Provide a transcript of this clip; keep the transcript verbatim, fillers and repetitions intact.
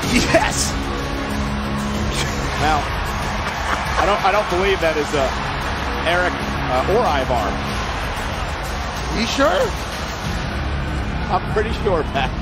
Yes. Now, I don't. I don't believe that is uh, Eric uh, or Ivar. You sure? I'm pretty sure, Pat.